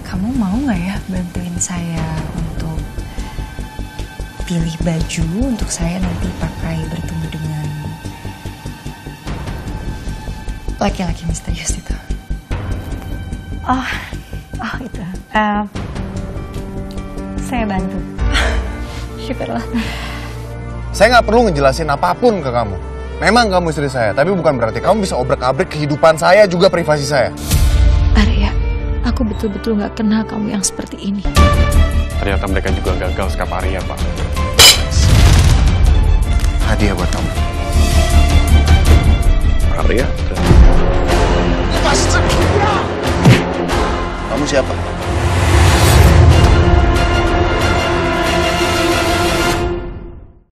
kamu mau nggak ya bantuin saya untuk pilih baju untuk saya nanti pakai bertemu dengan laki-laki misterius itu? Oh itu. Saya bantu. Syukurlah. Saya nggak perlu ngejelasin apapun ke kamu. Memang kamu istri saya, tapi bukan berarti kamu bisa obrak-abrik kehidupan saya juga privasi saya. Arya, aku betul-betul nggak kenal kamu yang seperti ini. Ternyata mereka juga gagal sekap Arya, Pak. Hadiah buat kamu.